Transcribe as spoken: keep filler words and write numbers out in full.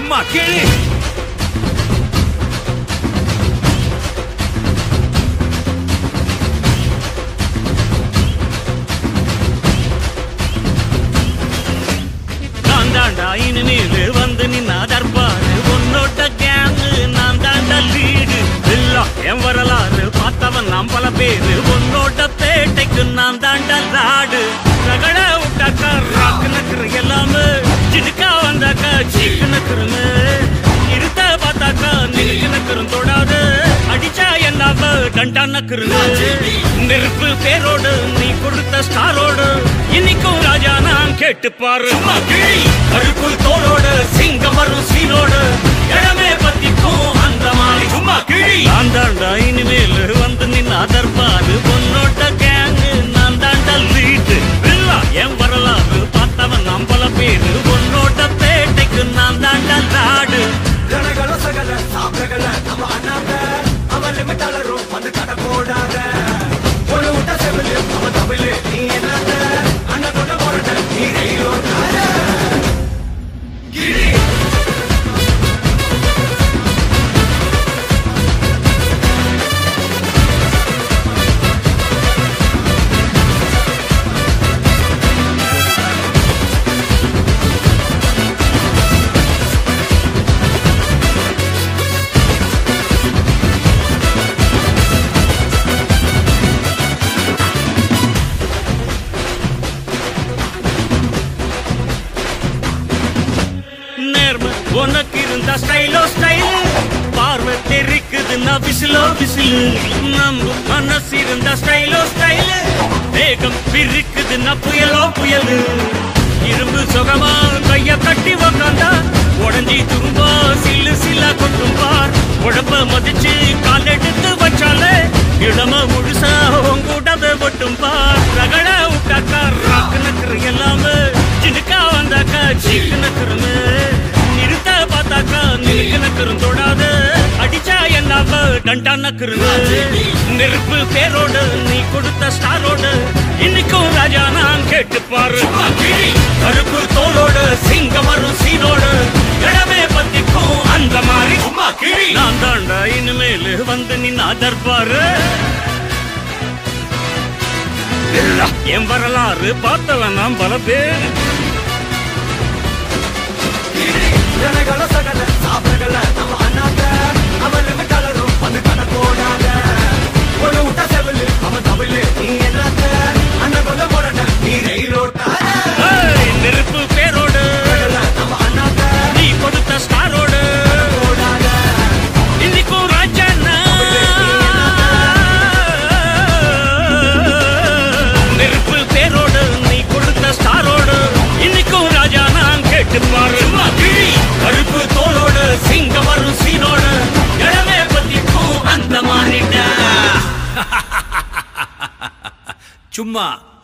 சும்மா கிழி. நான் தாண்டா இனிமேல் வந்து நின்னா தர்பாரு உன்னோட கேங்கு நான் தாண்டா லீடு எல்லாம் என் வரலாறு பார்த்தவன் நாம் பல பேரு உன்னோட பேட்டைக்கு நான் தாண்டா லாடு ரகட விட்டாக்கா ராக்கு நக்குற எல்லாமே சிடுக்கா வந்தாக்கா சீக்கு நக்குறமே இருத்த பார்த்தாக்கா நிறுக்கு நக்குறும் தொடாது அடிச்சா என்னாவ டண்டா நக்குறது நெருப்பு பேரோடு நீ கொடுத்த ஸ்டாரோடு இன்னைக்கும் ராஜா நான் கேட்டு பாரு கருக்குள் தோளோடு சிங்கம் வரும் சீனோடு இடமே பத்திக்கும் அந்த மாதிரி சும்மா கிழி. நான் தாண்டா இனிமேல் வந்து நின்னா தர்பாரு பொன்னோட்ட கேங்கு நான் தாண்டா லீடு என் வரலாறு பார்த்தவன் நாம் பல பேரு பொன்னோட்ட பேட்டைக்கு நான் தாண்டா லாடு ஜனகள சகல சாப்பிடகள நம்ம அண்ணாத அவன் லிமிட்டாளரும் வந்து கடை போடாத ஒரு விட்ட செவிலு அவன் தமிழு நீ என்னத்த அண்ணன் கொண்ட போறட்ட நீ ரயிலோட்டாத கிரி. உனக்கு இருந்த ஸ்டைலோ ஸ்டைல் பார்வை தெரிக்குதுன்னா விசிலோ விசிலு நம்ம மனசு இருந்த ஸ்டைலோ ஸ்டைல் வேகம் பிரிக்குதுன்னா புயலோ புயலு இரும்பு சுகமா கைய கட்டி உக்காந்தா உடஞ்சி துரும்பா சில்லு சில்லா கொட்டும் பார் உடம்ப மதிச்சு கால் எடுத்து வச்சாலே இளம முழுசா உங்கூட்டத ஒட்டும் பார் ரகட விட்டாக்கா ராக்கு நக்குற எல்லாமே சிடுக்கா வந்தாக்கா சீக்கு நக்குறமே நிறுத்த பார்த்தாக்கா நிறுக்கு நக்குறும் தொடாது அடிச்சா என்னாவ டண்டா நக்குறது நெருப்பு பேரோடு நீ கொடுத்த ஸ்டாரோடு இன்னைக்கும் ராஜா நான் கேட்டு பாரு கருப்பு தோளோடு சிங்கம் வரும் சீனோடு இடமே பத்திக்கும் அந்த மாதிரி சும்மா கிழி. நான் தாண்டா இனிமேல் வந்து நின்னா தர்பாரு என் வரலாறு பார்த்தவன் நாம் பல பேர் ஜனகள சகல சாப்பிடகள நம்ம அண்ணாத அவன் லிமிட்டாளரும் வந்து கடை போடாத ஒரு விட்ட செவிலு அவன் தமிழு நீ என்னத்த அண்ணன் கொண்ட போறட்ட நீ ரயிலோட்டாத நெருப்பு பேரோடு நம்ம அண்ணாத நீ கொடுத்த ஸ்டாரோடு போடாத இன்னைக்கும் ராஜா நெருப்பு பேரோடு நீ கொடுத்த ஸ்டாரோடு இன்னைக்கும் ராஜா நான் கேட்டு பாரு கருப்பு தோளோடு சிங்கம் வரும் சீனோடு இடமே பத்திக்கும் அந்த மாதிரி சும்மா